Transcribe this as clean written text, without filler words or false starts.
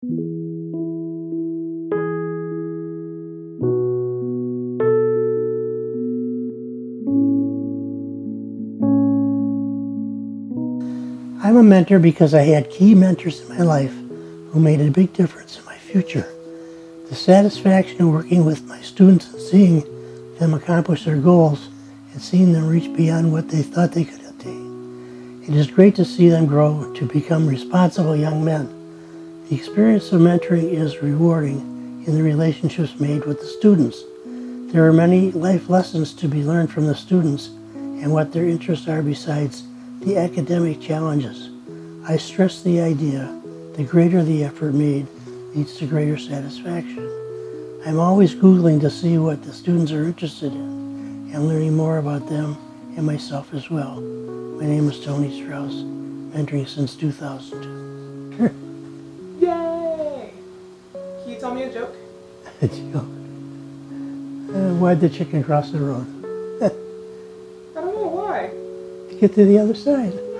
I'm a mentor because I had key mentors in my life who made a big difference in my future. The satisfaction of working with my students and seeing them accomplish their goals and seeing them reach beyond what they thought they could attain. It is great to see them grow to become responsible young men. The experience of mentoring is rewarding in the relationships made with the students. There are many life lessons to be learned from the students and what their interests are besides the academic challenges. I stress the idea the greater the effort made leads to greater satisfaction. I'm always Googling to see what the students are interested in and learning more about them and myself as well. My name is Tony Straus, mentoring since 2002. Yay! Can you tell me a joke? A joke? Why'd the chicken cross the road? I don't know why. To get to the other side.